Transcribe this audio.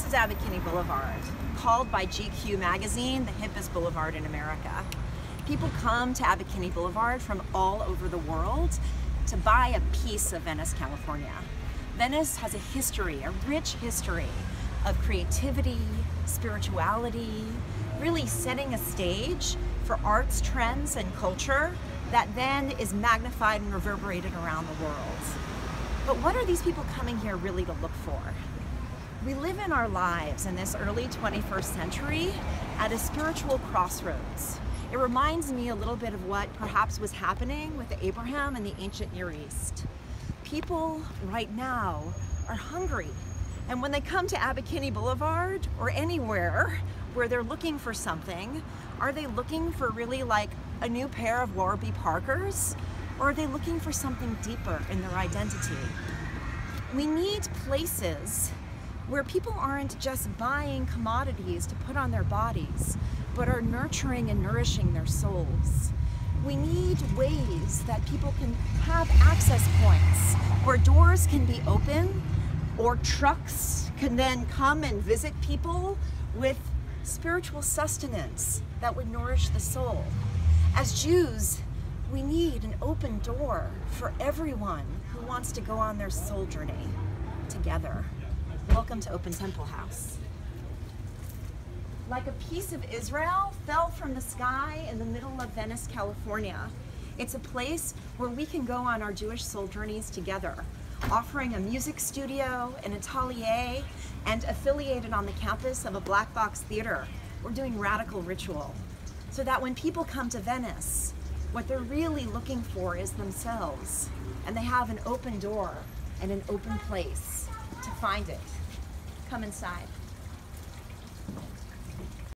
This is Abbot Kinney Boulevard, called by GQ magazine the hippest boulevard in America. People come to Abbot Kinney Boulevard from all over the world to buy a piece of Venice, California. Venice has a history, a rich history of creativity, spirituality, really setting a stage for arts, trends, and culture that then is magnified and reverberated around the world. But what are these people coming here really to look for? We live in our lives in this early 21st century at a spiritual crossroads. It reminds me a little bit of what perhaps was happening with Abraham in the ancient Near East. People right now are hungry. And when they come to Abbot Kinney Boulevard or anywhere where they're looking for something, are they looking for really like a new pair of Warby Parkers? Or are they looking for something deeper in their identity? We need places where people aren't just buying commodities to put on their bodies, but are nurturing and nourishing their souls. We need ways that people can have access points where doors can be open or trucks can then come and visit people with spiritual sustenance that would nourish the soul. As Jews, we need an open door for everyone who wants to go on their soul journey together. Welcome to Open Temple House. Like a piece of Israel fell from the sky in the middle of Venice, California. It's a place where we can go on our Jewish soul journeys together, offering a music studio, an atelier, and affiliated on the campus of a black box theater. We're doing radical ritual so that when people come to Venice, what they're really looking for is themselves, and they have an open door and an open place to find it. Come inside.